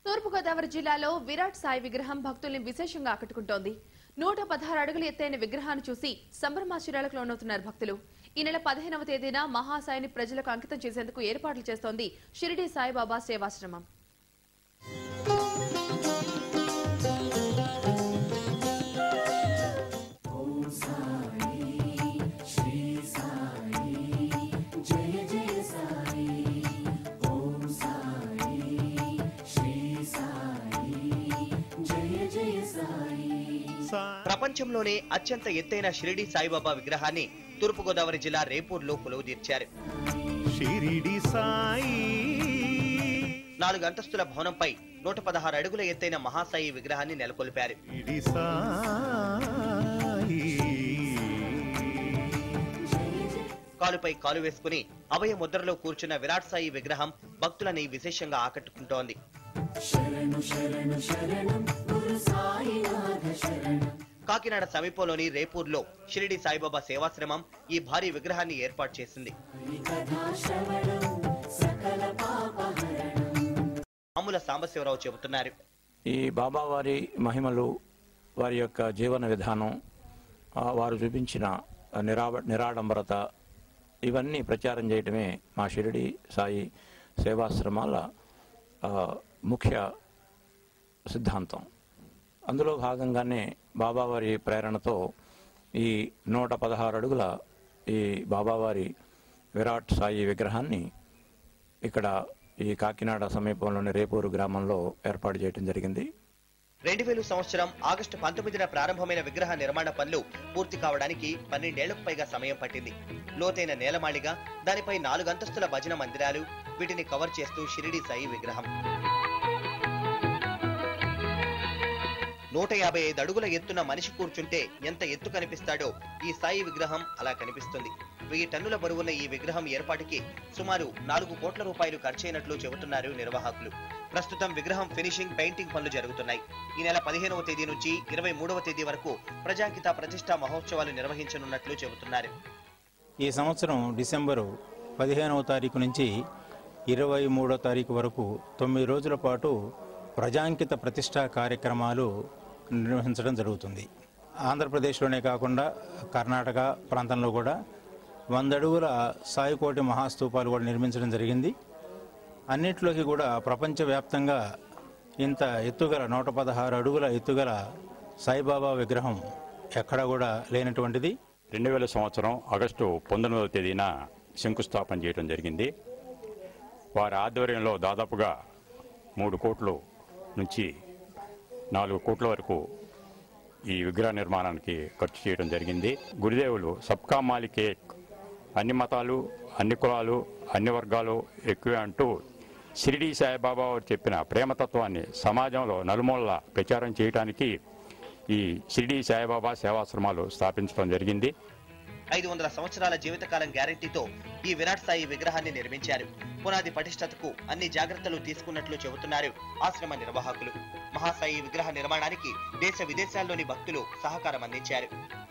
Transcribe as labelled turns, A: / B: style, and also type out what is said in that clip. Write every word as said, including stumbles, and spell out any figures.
A: తూర్పు గోదావరి జిల్లాలో విరాట్ సాయి విగ్రహం భక్తుల్ని విశేషంగా ఆకట్టుకుంటోంది. నూట పదహారు అడుగులు ఎత్తైన విగ్రహాన్ని చూసి సంభ్రమాశ్చర్యాలకు లోనవుతున్నారు భక్తులు. ఈ నెల పదిహేనవ తేదీన మహాసాయిని ప్రజలకు అంకితం చేసేందుకు ఏర్పాట్లు చేస్తోంది షిరిడి సాయిబాబా సేవాశ్రమం.
B: ప్రపంచంలోనే అత్యంత ఎత్తైన షిరిడి సాయిబాబా విగ్రహాన్ని తూర్పు గోదావరి జిల్లా రేపూర్లో కొలువుదీర్చారు.
C: షిరిడి సాయి
B: నాలుగు అంతస్తుల భవనంపై నూట పదహారు అడుగుల ఎత్తైన మహాసాయి విగ్రహాన్ని నెలకొల్పారు. కాలుపై కాలు వేసుకుని అభయ ముద్రలో కూర్చున్న విరాట్ సాయి విగ్రహం భక్తులని విశేషంగా ఆకట్టుకుంటోంది. కాకినాడ సమీపంలోని రేపూర్లో షిరిడి సాయిబాబా సేవాశ్రమం ఈ భారీ విగ్రహాన్ని ఏర్పాటు చేసింది. అమ్ముల సాంబశివరావు చెబుతున్నారు.
D: ఈ బాబా వారి మహిమలు, వారి యొక్క జీవన విధానం, వారు చూపించిన నిరా నిరాడంబరత ఇవన్నీ ప్రచారం చేయడమే మా షిరిడి సాయి సేవాశ్రమాల ముఖ్య సిద్ధాంతం. అందులో భాగంగానే బాబావారి ప్రేరణతో ఈ నూట పదహారు అడుగుల ఈ బాబావారి విరాట్ సాయి విగ్రహాన్ని ఇక్కడ ఈ కాకినాడ సమీపంలోని రేపూరు గ్రామంలో ఏర్పాటు చేయడం జరిగింది.
B: రెండు వేల సంవత్సరం ఆగస్టు పంతొమ్మిదిన ప్రారంభమైన విగ్రహ నిర్మాణ పనులు పూర్తి కావడానికి పన్నెండేళ్లకు పైగా సమయం పట్టింది. లోతైన నేలమాళిగా, దానిపై నాలుగు అంతస్తుల భజన మందిరాలు, వీటిని కవర్ చేస్తూ షిరిడి సాయి విగ్రహం నూట యాభై ఐదు అడుగుల ఎత్తున మనిషి కూర్చుంటే ఎంత ఎత్తు కనిపిస్తాడో ఈ సాయి విగ్రహం అలా కనిపిస్తుంది. వెయ్యి టన్నుల బరువున్న ఈ విగ్రహం ఏర్పాటుకి సుమారు నాలుగు కోట్ల రూపాయలు ఖర్చయినట్లు చెబుతున్నారు నిర్వాహకులు. ప్రస్తుతం విగ్రహం ఫినిషింగ్, పెయింటింగ్ పనులు జరుగుతున్నాయి. ఈ నెల పదిహేనవ తేదీ నుంచి ఇరవై మూడవ తేదీ వరకు ప్రజాంకిత ప్రతిష్టా మహోత్సవాలు నిర్వహించనున్నట్లు చెబుతున్నారు.
E: ఈ సంవత్సరం డిసెంబరు పదిహేనవ తారీఖు నుంచి ఇరవై మూడో తారీఖు వరకు తొమ్మిది రోజుల పాటు ప్రజాంకిత ప్రతిష్టా కార్యక్రమాలు నిర్వహించడం జరుగుతుంది. ఆంధ్రప్రదేశ్లోనే కాకుండా కర్ణాటక ప్రాంతంలో కూడా వంద అడుగుల సాయికోటి మహాస్తూపాలు కూడా నిర్మించడం జరిగింది. అన్నిట్లోకి కూడా ప్రపంచవ్యాప్తంగా ఇంత ఎత్తుగల నూట పదహారు అడుగుల ఎత్తుగల సాయిబాబా విగ్రహం ఎక్కడా కూడా లేనటువంటిది.
F: రెండు వేల సంవత్సరం ఆగస్టు పంతొమ్మిదవ తేదీన శంకుస్థాపన చేయడం జరిగింది. వారి ఆధ్వర్యంలో దాదాపుగా మూడు కోట్లు నుంచి నాలుగు కోట్ల వరకు ఈ విగ్రహ నిర్మాణానికి ఖర్చు చేయడం జరిగింది. గురుదేవులు సబ్కా మాలిక్ ఏక్, అన్ని మతాలు, అన్ని కులాలు, అన్ని వర్గాలు ఎక్కువే అంటూ షిరిడి సాయిబాబా వారు చెప్పిన ప్రేమతత్వాన్ని సమాజంలో నలుమూలలా ప్రచారం చేయడానికి ఈ షిరిడి సాయిబాబా సేవాశ్రమాలు స్థాపించడం జరిగింది.
B: ఐదు వందల సంవత్సరాల జీవితకాలం గ్యారంటీతో ఈ విరాట్ సాయి విగ్రహాన్ని నిర్మించారు. పునాది పటిష్టతకు అన్ని జాగ్రత్తలు తీసుకున్నట్లు చెబుతున్నారు ఆశ్రమ నిర్వాహకులు. మహాసాయి విగ్రహ నిర్మాణానికి దేశ విదేశాల్లోని భక్తులు సహకారం అందించారు.